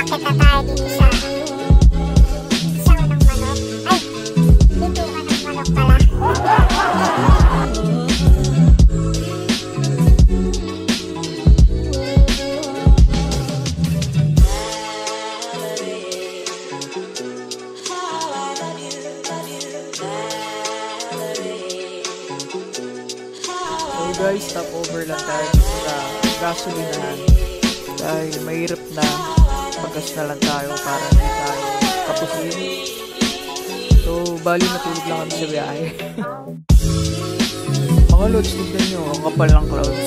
Akit na tayo dito sa unang manok. Ay, dito ka ng manok pala. So guys, stop over lang tayo sa gasolinahan dahil mahirap na paggas na lang tayo para hindi tayo kapusin. So bali natulog lang kami sa biyahe. Mga loads, tignan nyo, ang kapal ng clouds.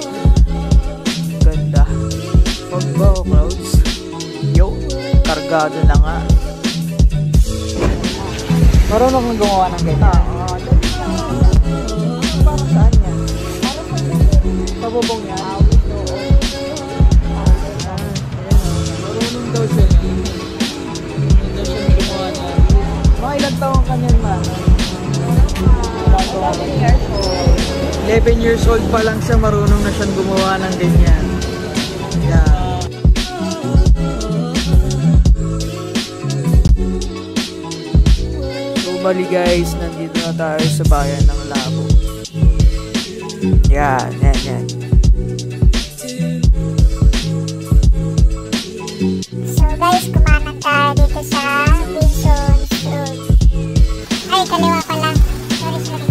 Ganda. Pag ba o clouds? Yo, kargado na nga. Marunong nang gumawa ng ganyan. Parang saan yan? Pabubong yan. Marunong daw siya yan. Marunong daw siya gumawa na. Mga ilang taong kanyan man? 11 years old pa lang siya, marunong na siyang gumawa ng ganyan. Yeah. So bali guys, nandito na tayo sa bayan ng Labo. Yan. So guys, kumanan tayo dito sa Vinson's Road. Ay, kaliwa pala. Sorry.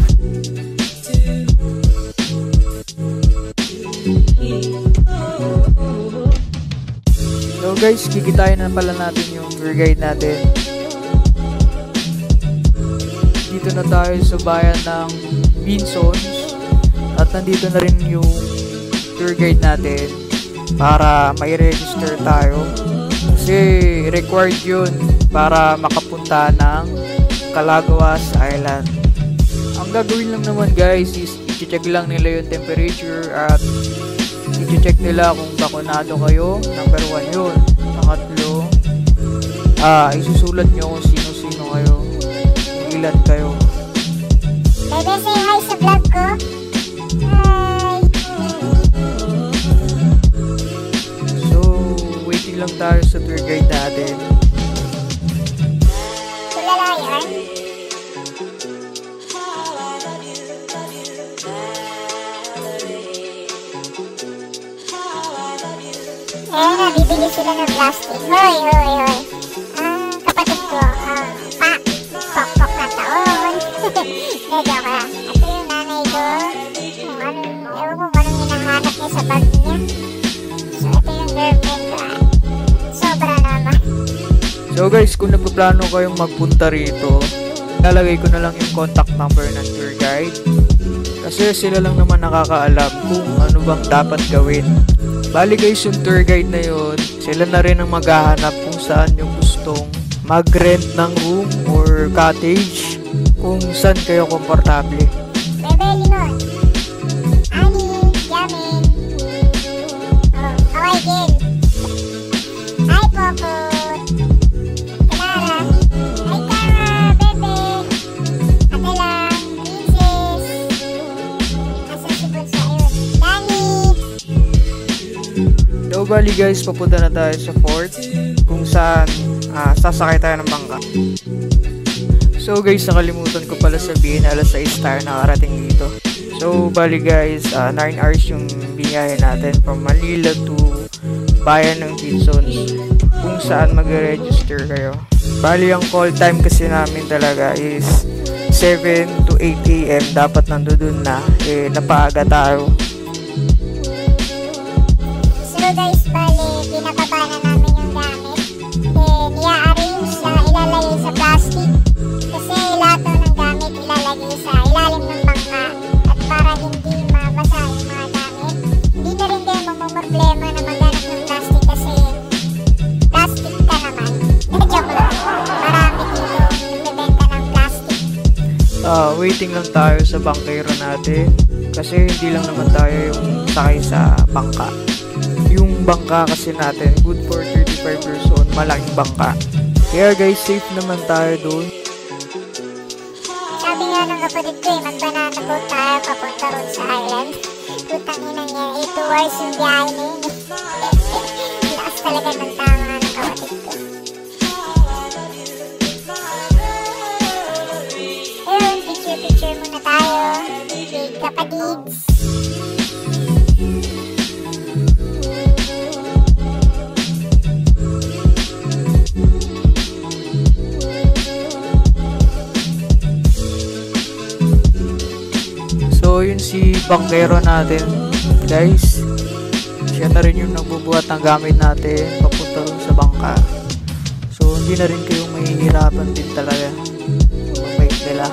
So guys, kikitain na pala natin yung tour guide natin. Dito na tayo sa bayan ng Vinson's at nandito na rin yung tour guide natin para mai-register tayo kasi required yun para makapunta ng Calaguas Island. Ang gagawin lang naman guys is i-check lang nila yung temperature at i-check nila kung bakunado kayo. Number 1 yun. Pangatlo, isusulat nyo kung sino-sino kayo, kung ilan kayo. Bebe, say hi sa vlog ko. Hi! So, waiting lang tayo sa tour guide natin. Tulala yan. Bibili sila ng plastic. Hoy. Kapatid ko. Pok na taon. Medyo ka. Ito yung nanay ko. Ewan mo anong hinahanap niya sa bag niya. So, ito yung girlfriend ko. Sobra naman. So guys, kung nagpaplano kayong magpunta rito, lalagay ko na lang yung contact number ng tour guide. Kasi sila lang naman nakakaalam kung ano bang dapat gawin. Bali guys, yung tour guide na yun, sila na rin ang maghahanap kung saan yung gustong mag-rent ng room or cottage, kung saan kayo komportable. Bebe, Limon. Ani, Jamin. Okay, Gil. Hi, Popot. Clara. Hi, Tara, Bebe. Ate lang, Princess. Asan si Bunso? Ayun. Dani. So bali guys, papunta na tayo sa fort kung saan sasakay tayo ng bangka. So guys, nakalimutan ko pala sabihin, alas 6 tayo nakarating dito. So bali guys, 9 hours yung biyahe natin from Manila to bayan ng Vinson's kung saan mag-register kayo. Bali ang call time kasi namin talaga is 7 to 8 AM. Dapat nandoon na, napaaga tayo. So guys, bali, pinababa na namin yung gamit. Then, i-arrange na ilalagay sa plastic. Kasi lahat ng gamit ilalagay sa ilalim ng bangka. At para hindi mabasa yung mga gamit, hindi na rin kayo mamumroblema na maghanap ng plastic kasi plastic ka naman. Joke lang. Marami dito nagbebenta ng plastic. Waiting lang tayo sa bangkero natin kasi hindi lang naman tayo yung sakay sa bangka. Yung bangka kasi natin, good for 35 person, malaking bangka. Kaya guys, safe naman tayo doon. Sabi nga ng kapatid ko mag-banana boat tayo papunta ron sa island. Putang ina niya, 8 hours yung biyahe na yun. Lakas talaga ng tama ng kapatid. So, yun si bangkero natin, guys. Siya na rin yung nagbubuhat ng gamit natin papunta rin sa bangka. So, hindi na rin kayong mahihirapan din talaga. Mabait nila.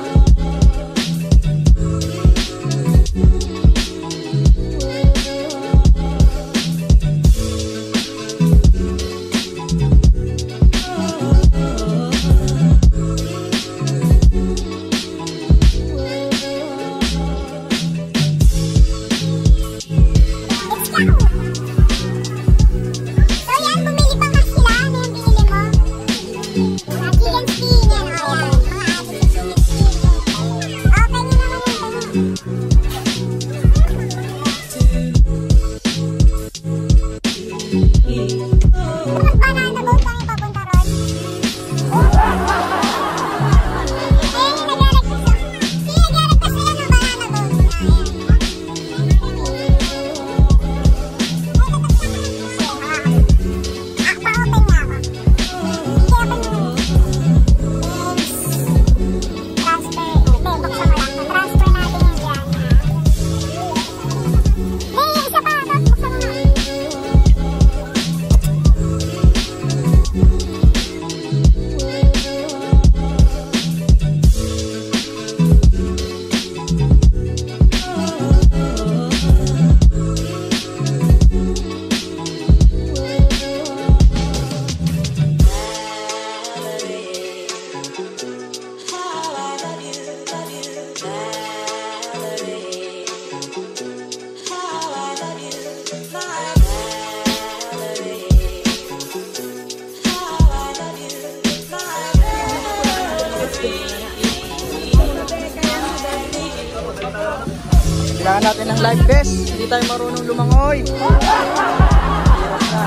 Kailangan natin ng life vest. Hindi tayo marunong lumangoy. Hirap na.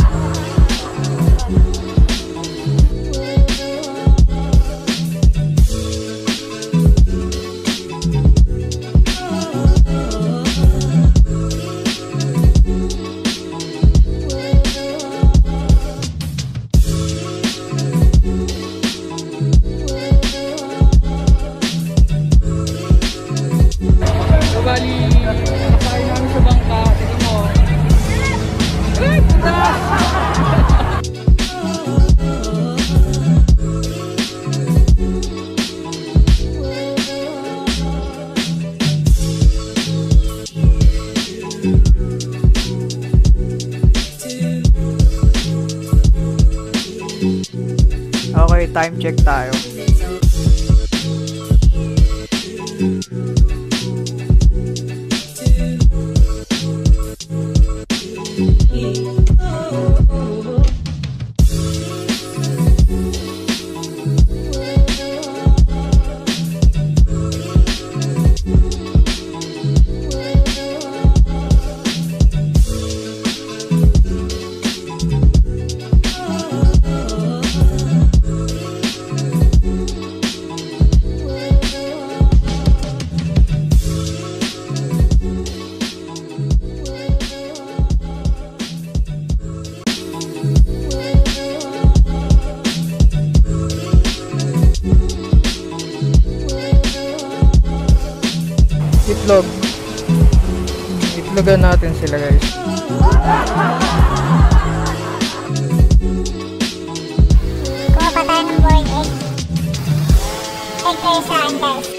Bali, nakain namin sa bangka. Tingnan mo. Ay, putas! Okay, time check tayo. Itlog. Itlogan natin sila, guys. Kuha pa tayo ng boiled egg. Egg kayo saan, guys?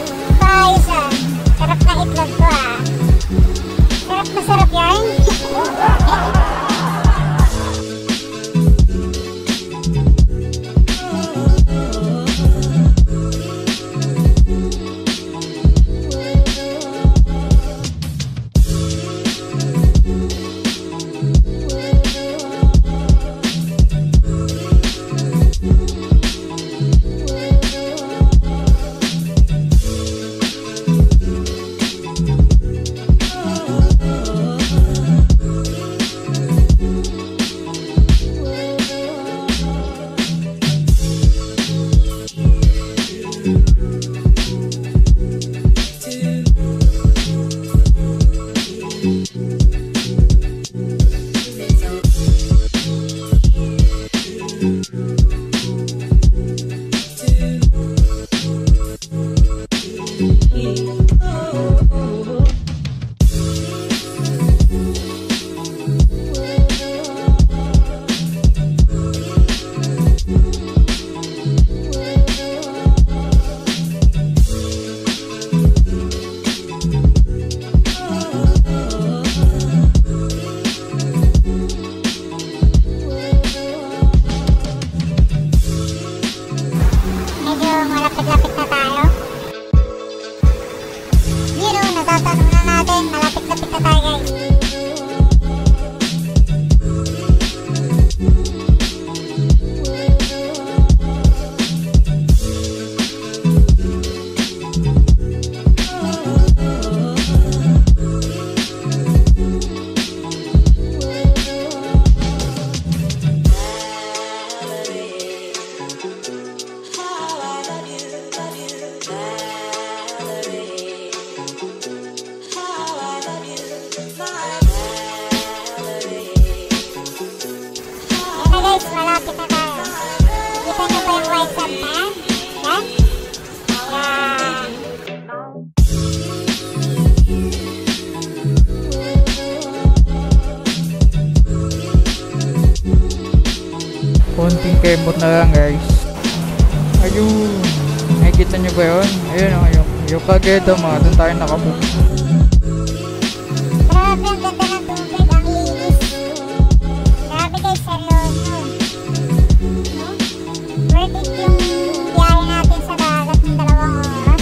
Sarap na itlog ko, ah. Sarap na sarap yan. tanong na natin, malapit-lapit na tayo guys. Guys, malapit na tayo. Nakita niyo ba yung white sand na yan? Yan? Yan. Konting kemot na lang guys. Ayun. Nakikita niyo ba yun? Ayun o, yung Kagedo mga. Doon tayo nakapunta. Grabe, ang ganda ng tubig. Ang linis. Grabe guys, seryoso. No? Worth it yung biyahe natin sa dagat ng 2 oras.